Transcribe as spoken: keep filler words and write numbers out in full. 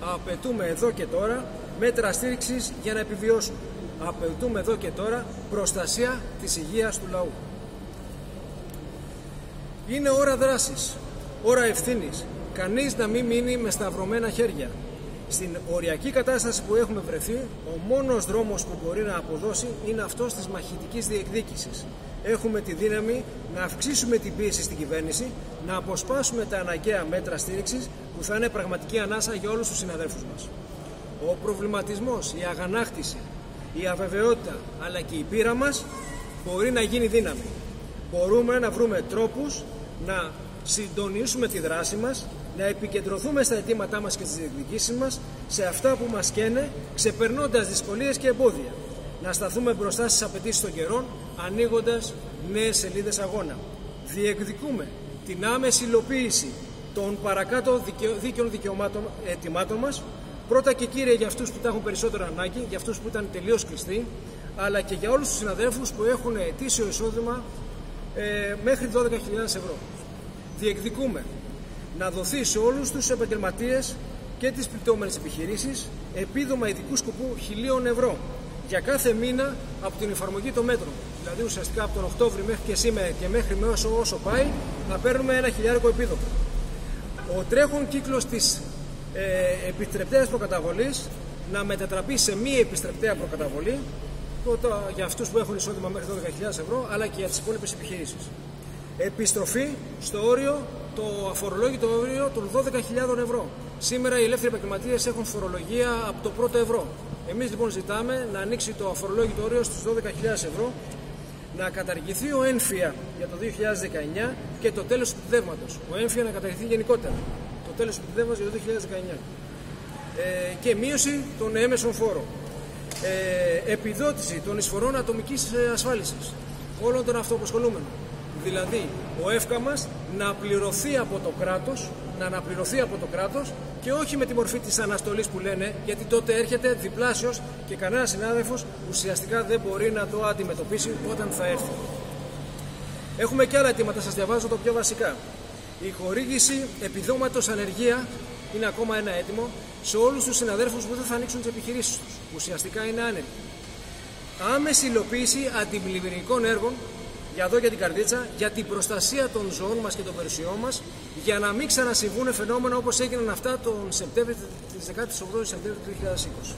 Απαιτούμε εδώ και τώρα μέτρα στήριξης για να επιβιώσουμε. Απαιτούμε εδώ και τώρα προστασία της υγείας του λαού. Είναι ώρα δράσης, ώρα ευθύνης. Κανείς να μην μείνει με σταυρωμένα χέρια. Στην οριακή κατάσταση που έχουμε βρεθεί, ο μόνος δρόμος που μπορεί να αποδώσει είναι αυτός της μαχητικής διεκδίκησης. Έχουμε τη δύναμη να αυξήσουμε την πίεση στην κυβέρνηση, να αποσπάσουμε τα αναγκαία μέτρα στήριξης που θα είναι πραγματική ανάσα για όλους τους συναδέλφους μας. Ο προβληματισμός, η αγανάκτηση, η αβεβαιότητα αλλά και η πείρα μας μπορεί να γίνει δύναμη. Μπορούμε να βρούμε τρόπους να συντονίσουμε τη δράση μας, να επικεντρωθούμε στα αιτήματά μας και στις διεκδικήσεις μας, σε αυτά που μας καίνε, ξεπερνώντας δυσκολίες και εμπόδια. Να σταθούμε μπροστά στις απαιτήσεις των καιρών, ανοίγοντας νέες σελίδες αγώνα. Διεκδικούμε την άμεση υλοποίηση των παρακάτω δίκαιων δικαιωμάτων αιτημάτων μας, πρώτα και κύρια για αυτούς που τα έχουν περισσότερο ανάγκη, για αυτούς που ήταν τελείως κλειστοί, αλλά και για όλους τους συναδέλφους που έχουν ετήσιο εισόδημα ε, μέχρι δώδεκα χιλιάδες ευρώ. Διεκδικούμε να δοθεί σε όλους τους επαγγελματίες και τις πληττόμενες επιχειρήσεις επίδομα ειδικού σκοπού χιλίων ευρώ για κάθε μήνα από την εφαρμογή των μέτρων. Δηλαδή ουσιαστικά από τον Οκτώβριο μέχρι και σήμερα και μέχρι όσο, όσο πάει να παίρνουμε ένα χιλιάρικο επίδομα. Ο τρέχον κύκλος της ε, επιστρεπτέας προκαταβολής να μετατραπεί σε μη επιστρεπτέα προκαταβολή πρώτα για αυτούς που έχουν εισόδημα μέχρι δώδεκα χιλιάδες ευρώ αλλά και για τις υπόλοιπες επιχειρήσεις. Επιστροφή στο όριο, το αφορολόγητο όριο των δώδεκα χιλιάδων ευρώ. Σήμερα οι ελεύθεροι επαγγελματίες έχουν φορολογία από το πρώτο ευρώ. Εμείς λοιπόν ζητάμε να ανοίξει το αφορολόγητο όριο στους δώδεκα χιλιάδες ευρώ, να καταργηθεί ο έμφυα για το δύο χιλιάδες δεκαεννιά και το τέλος του επιτεύγματος. Ο έμφυα να καταργηθεί γενικότερα. Το τέλος του επιτεύγματος για το δύο χιλιάδες δεκαεννιά. Ε, και μείωση των έμεσων φόρων. Ε, επιδότηση των εισφορών ατομικής ασφάλισης όλων των αυτοαπασχολούμενων. Δηλαδή, ο ΕΦΚΑ μας να πληρωθεί από το κράτος, να αναπληρωθεί από το κράτος και όχι με τη μορφή της αναστολής που λένε, γιατί τότε έρχεται διπλάσιος και κανένας συνάδελφος ουσιαστικά δεν μπορεί να το αντιμετωπίσει όταν θα έρθει. Έχουμε και άλλα αιτήματα, σας διαβάζω το πιο βασικά. Η χορήγηση επιδόματος ανεργία είναι ακόμα ένα αίτημο σε όλους τους συναδέλφους που δεν θα ανοίξουν τις επιχειρήσεις τους, ουσιαστικά είναι άνεργοι. Άμεση υλοποίηση αντιπλημμυρικών έργων για εδώ για την καρδίτσα, για την προστασία των ζώων μας και των περιουσιών μας, για να μην ξανασυμβούν φαινόμενα όπως έγιναν αυτά τον Σεπτέμβριο, της δεκαοκτώ Σεπτεμβρίου του δύο χιλιάδες είκοσι.